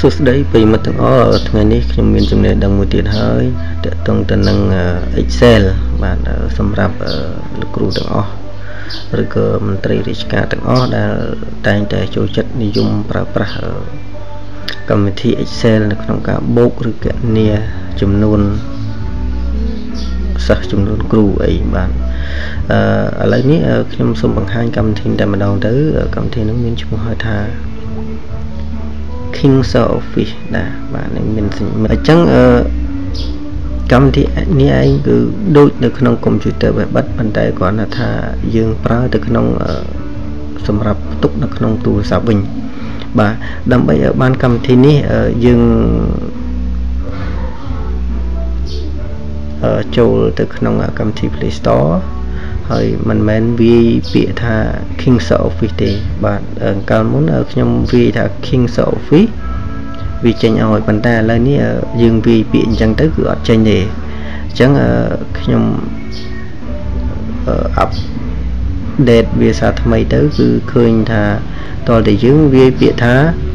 សួស្តីប្រិយមិត្តទាំងអស់ថ្ងៃនេះខ្ញុំមានចំណេះដឹងមួយទៀតហើយទាក់ទងទៅនឹង Excel បាទសម្រាប់លោកគ្រូទាំងអស់ឬក៏មន្ត្រីរាជការទាំងអស់ដែលតែងតែចូលចិត្តនិយមប្រើប្រាស់កម្មវិធី Excel នៅក្នុងការបូកឬគណនាចំនួនសិស្សចំនួនគ្រូអីបាទឥឡូវនេះខ្ញុំសូមបង្ហាញកម្មវិធីតែម្ដងទៅកម្មវិធីនេះមានឈ្មោះហៅថា King's Office ដែរបាទនេះមានអញ្ចឹងកម្មវិធីនេះឯងគឺដូចនៅក្នុង computer បែបបិទប៉ុន្តែគ្រាន់តែថាយើងប្រើទៅក្នុងសម្រាប់ផ្ទុកនៅក្នុងទូរស័ព្ទវិញបាទដើម្បីឲ្យបានកម្មវិធីនេះយើងចូលទៅក្នុងកម្មវិធី Play Store ហើយមិនមែនវាយពាក្យថា King's Office ទេបាទកាលមុនខ្ញុំវាយថា King's Office វាចេញឲ្យប៉ុន្តែឥឡូវនេះយើងវាយពាក្យអញ្ចឹងទៅគឺអត់ចេញទេអញ្ចឹងខ្ញុំupdate វាសារថ្មីទៅគឺឃើញថាតើតែយើងវាយពាក្យថា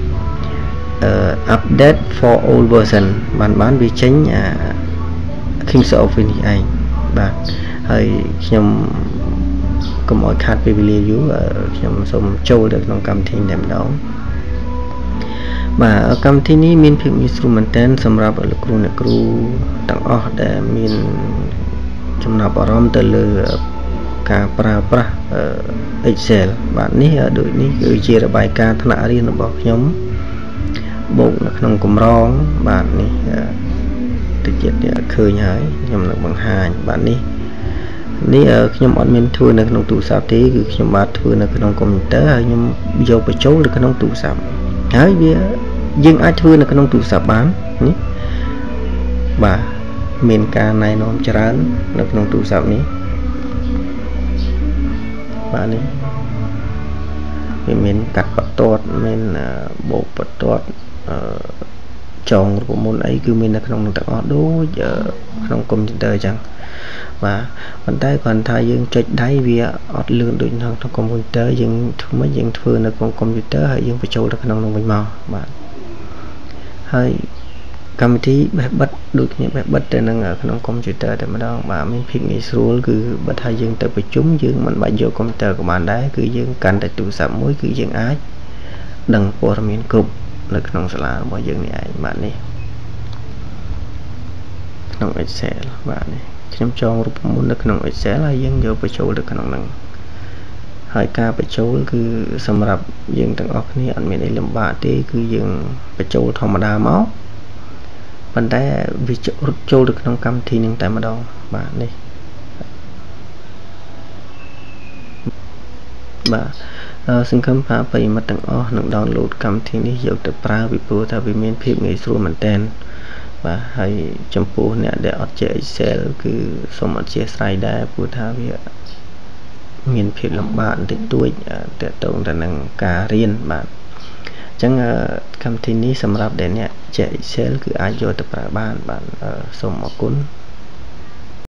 update for all version បានវាចេញKing's Office នេះឯងបាទហើយខ្ញុំកុំឲ្យខាតពេលវេលាយូរខ្ញុំសូមចូលទៅក្នុងកម្មវិធីតែម្ដងបាទកម្មវិធីនេះមានភាពងាយស្រួលមែនទែនសម្រាប់លោកគ្រូអ្នកគ្រូទាំងអស់ដែលមានចំណាប់អារម្មណ៍ទៅលើការប្រើប្រាស់ Excel បាទនេះដូចនេះគឺជារបាយការណ៍ថ្នាក់រៀនរបស់ខ្ញុំបូកនៅក្នុងកម្រងបាទនេះតិចទៀតឃើញហើយខ្ញុំនឹងបង្ហាញបាទនេះខ្ញុំអត់មានធ្វើនៅក្នុងទូរស័ព្ទទេគឺខ្ញុំបានធ្វើនៅក្នុងកុំព្យូទ័រហើយខ្ញុំយកបញ្ចូលនៅក្នុងទូរស័ព្ទហើយយើងអាចធ្វើនៅក្នុងទូរស័ព្ទបាននេះបាទមានការណែនាំច្រើននៅក្នុងទូរស័ព្ទនេះបាទនេះវាមានកាត់បន្ទាត់មានបូកបន្ទាត់ចងរូបមន្តអីគឺមាននៅក្នុងនឹងទាំងអស់ដូចក្នុងកុំព្យូទ័រអញ្ចឹងបាទប៉ុន្តែគ្រាន់ថាយើងចុចដៃវាអត់លឿនដូចក្នុងកុំព្យូទ័រយើងធ្វើនៅក្នុងកុំព្យូទ័រហើយយើងបញ្ចូលទៅក្នុងនោះវិញមកបាទហើយកម្មវិធីបេះបិទដូចគ្នាបេះបិទទៅនឹងក្នុងកុំព្យូទ័រតែម្ដងបាទមានភាពងាយស្រួលគឺបើថាយើងទៅប្រជុំយើងមិនបាច់យកកុំព្យូទ័រក៏បានដែរគឺយើងកាន់តែទូរស័ព្ទមួយគឺយើងអាចដឹងព័ត៌មានគ្រប់នៅក្នុងសាលារបស់យើងនេះឯងបាទនេះក្នុង Excel បាទនេះខ្ញុំចងរូបមន្តនៅក្នុង Excel ហើយយើងយកបញ្ចូលទៅក្នុងហ្នឹងហើយការបញ្ចូលគឺសម្រាប់យើងទាំងអស់គ្នាអត់មានអីលំបាកទេគឺយើងបញ្ចូលធម្មតាមកប៉ុន្តែវារត់ចូលទៅក្នុងកម្មវិធីនឹងតែម្ដងបាទនេះបាទសង្ឃឹមថាប្រិយមិត្តទាំងអស់នឹង download កម្មវិធីនេះយកទៅប្រើពីព្រោះថាវាមានភាពងាយស្រួលមែនទែនបាទហើយចំពោះអ្នកដែលអត់ចេះ Excel គឺសូមអធិស្ឋានដែរព្រោះថាវាមានភាពលំបាកបន្តិចតួចទាក់ទងទៅនឹងការរៀនបាទអញ្ចឹងកម្មវិធីនេះសម្រាប់ដែលអ្នកចេះ Excel គឺអាចយកទៅប្រើបានបាទសូមអរគុណ